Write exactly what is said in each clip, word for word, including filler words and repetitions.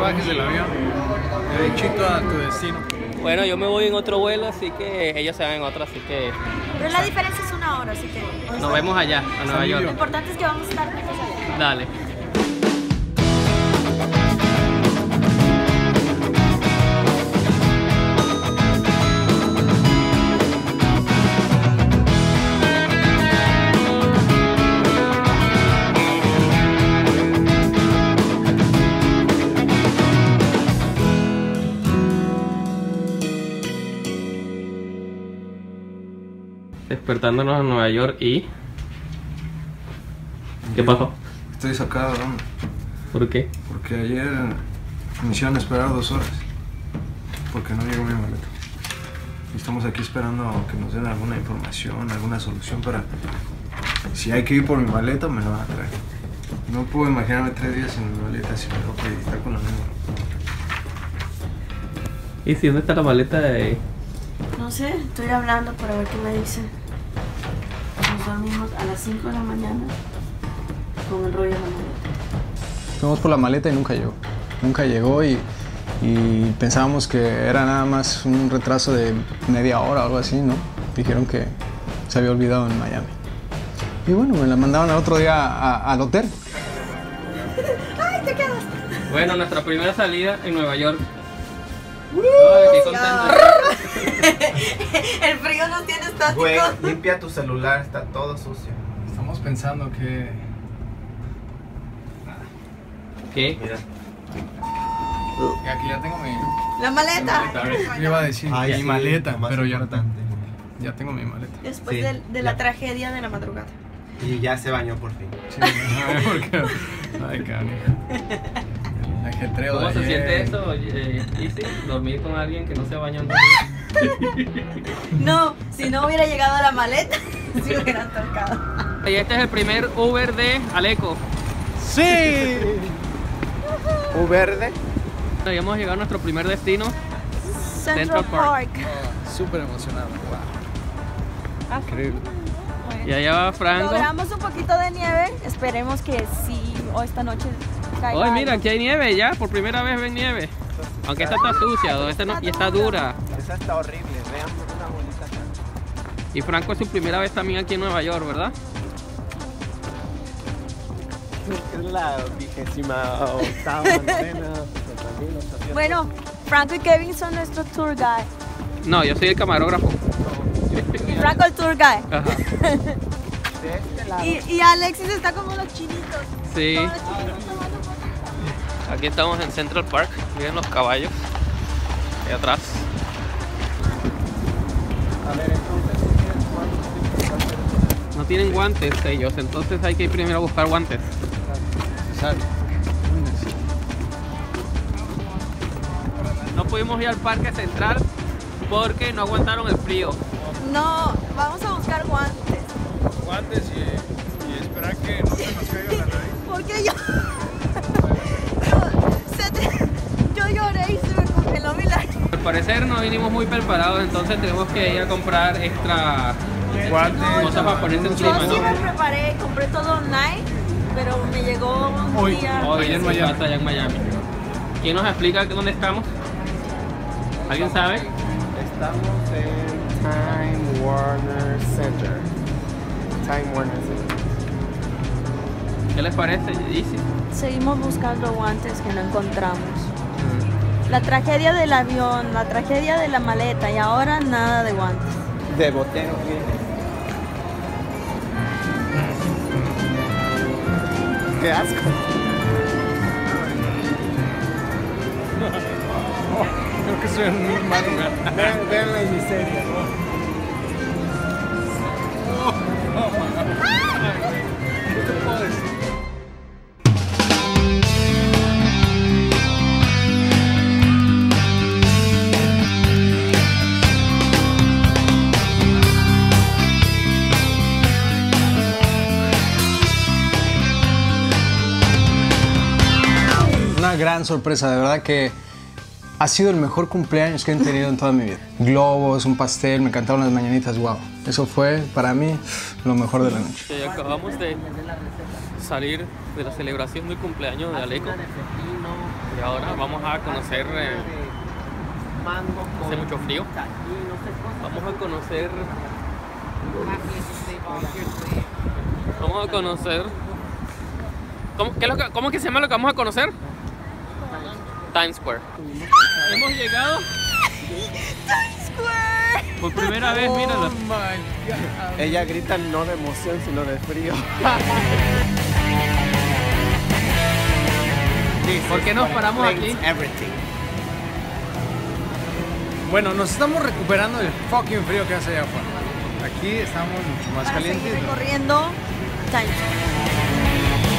bajes del avión. Derechito a tu destino. Bueno, yo me voy en otro vuelo, así que ellos se van en otro, así que... Pero la diferencia es una hora, así que... Nos vemos allá, a Nueva York. Lo importante es que vamos a estar juntos allá. Dale. Despertándonos en Nueva York y... ¿Qué pasó? Estoy sacado, ¿no? ¿Por qué? Porque ayer me hicieron esperar dos horas. Porque no llegó mi maleta. Y estamos aquí esperando que nos den alguna información, alguna solución para... Si hay que ir por mi maleta, me la van a traer. No puedo imaginarme tres días sin mi maleta, sin mi ropa y estar con la misma. ¿Y si dónde está la maleta de...? No sé, estoy hablando para ver qué me dice. Nos dormimos a las cinco de la mañana con el rollo de la maleta. Fuimos por la maleta y nunca llegó. Nunca llegó y, y pensábamos que era nada más un retraso de media hora o algo así, ¿no? Dijeron que se había olvidado en Miami. Y bueno, me la mandaron al otro día a, al hotel. ¡Ay, te quedas! Bueno, nuestra primera salida en Nueva York. Ay, qué contento. El frío nos tiene estáticos. Güey, limpia tu celular, está todo sucio. Estamos pensando que... ¿Qué? Mira. Y aquí ya tengo mi... La maleta. Yo iba a decir Ay, mi sí, maleta, lo más pero ya, importante. ya tengo mi maleta. Después Sí, de, de la ya. tragedia de la madrugada. Y ya se bañó por fin. Sí, porque... Ay, canijo. El ajetreo ¿Cómo de se ayer. siente eso, eh, Easy? Dormir con alguien que no se bañó en dos días. No, si no hubiera llegado a la maleta, si hubieran tocado. Y este es el primer Uber de Aleco. ¡Sí! ¿U verde? Ya hemos llegado a nuestro primer destino. Central, Central Park. Park. Súper emocionado. Wow. Ah, Increíble. Y allá va Franco. logramos un poquito de nieve. Esperemos que sí, o esta noche caiga. Ay, mira, algo. aquí hay nieve ya. Por primera vez ven nieve. Aunque esta está sucia, ¿no? Esta no- y está dura. Esa está horrible, vean una bolita acá. Y Franco es su primera vez también aquí en Nueva York, ¿verdad? Es la vigésima octava, novena. Bueno, Franco y Kevin son nuestros tour guide. No, yo soy el camarógrafo. Y Franco el tour guide. Ajá. De este lado. Y, y Alexis está como los chinitos. Sí. Como los chinitos tomando fotos. Aquí estamos en Central Park. Miren los caballos. Ahí atrás. A ver, entonces, No tienen guantes ellos, entonces hay que ir primero a buscar guantes. Necesario. Muy necesario. No pudimos ir al parque central porque no aguantaron el frío. No, vamos a buscar guantes. Guantes y, y esperar que no se nos caiga la nariz. Porque yo. yo, se te- yo lloré y se me congeló mi lágrima. Al parecer no vinimos muy preparados, entonces tenemos que ir a comprar extra Guantes. cosas para ponerse encima, Yo sí me ¿no? preparé, compré todo online, pero me llegó un Hoy, día. hoy. Hoy en en Miami. allá en Miami. ¿Quién nos explica dónde estamos? ¿Alguien sabe? estamos en Time Warner Center. Time Warner Center. ¿Qué les parece, Easy? Seguimos buscando guantes que no encontramos. La tragedia del avión, la tragedia de la maleta y ahora nada de guantes. De botero, qué asco. Creo que estoy en un mal lugar. Vean, vean la miseria. ¿Qué te puedo decir? Una gran sorpresa, de verdad que ha sido el mejor cumpleaños que he tenido en toda mi vida. Globos, un pastel, me encantaron las mañanitas, wow. Eso fue para mí lo mejor de la noche. Sí, acabamos de salir de la celebración del cumpleaños de Aleco. Y ahora vamos a conocer. Eh, hace mucho frío. Vamos a conocer. Vamos a conocer. ¿Cómo, qué es lo que, ¿Cómo que se llama lo que vamos a conocer? Times Square. Hemos llegado. Times Square. Por primera vez, míralo. Ella grita no de emoción, sino de frío. ¿Por qué nos paramos aquí? Everything. Bueno, nos estamos recuperando del fucking frío que hace allá afuera. Aquí estamos mucho más Para seguir calientes. recorriendo Times Square.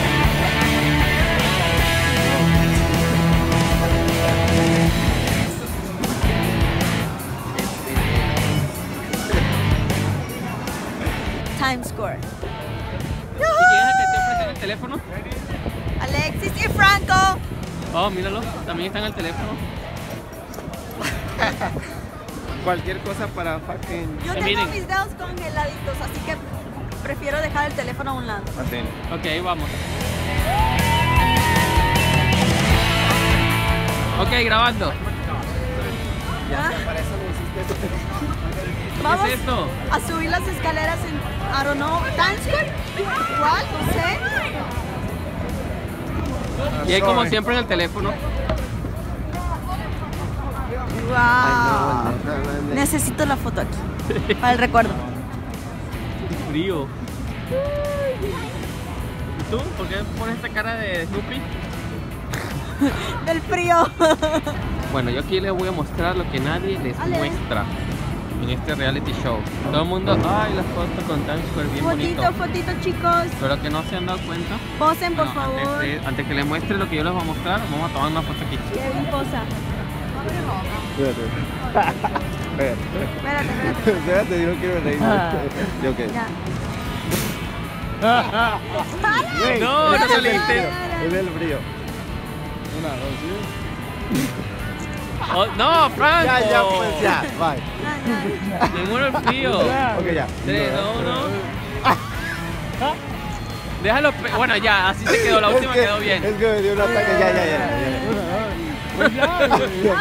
Times Square. ¿Y quién es el que siempre está en el teléfono? Alexis y Franco. Oh, míralo. También está en el teléfono. Cualquier cosa para fucking... Yo Eh, tengo miren. mis dedos congeladitos, así que prefiero dejar el teléfono a un lado. Ok, ahí vamos. Ok, grabando. ¿Ah? Para eso no hiciste eso. ¿Qué Vamos es esto? a subir las escaleras en, I don't know, Times Square. Igual, no sé. Y ahí como siempre en el teléfono. Wow. Necesito la foto aquí, para el recuerdo. Frío. ¿Y tú? ¿Por qué pones esta cara de Snoopy? Del frío. Bueno, yo aquí les voy a mostrar lo que nadie les Ale. muestra en este reality show. Todo el mundo, ay, las fotos con Times Square bien bonito. Fotito, fotito, chicos. Pero que no se han dado cuenta. Posen, por Bueno, favor. Antes, de- antes que les muestre lo que yo les voy a mostrar, vamos a tomar una foto aquí. Kevin, posa. Espérate. Espérate. Espérate, espérate. Espérate, yo no quiero reír. Yo qué. Ya. Güey, No, es no el saliste. frío, Es el frío. Oh, no, Franco. Ya, ya, pues ya. Bye. Ya, ya. Me muero el frío. Ok, ya. Tres, dos, uno. Déjalo. pe- Bueno, ya, así se quedó. La Es última que- quedó bien. Es que me dio un ataque. Ya, ya, ya. ya.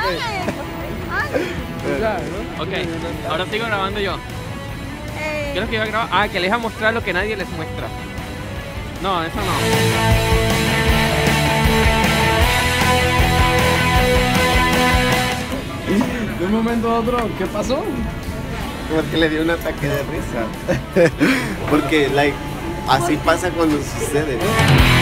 Ay, ay. Ok, ahora sigo grabando yo. Eh, ¿Qué es lo que iba a grabar? Ah, que les iba a mostrar lo que nadie les muestra. No, eso no. De un momento a otro, ¿qué pasó? Porque le dio un ataque de risa. Porque, like, así pasa cuando sucede.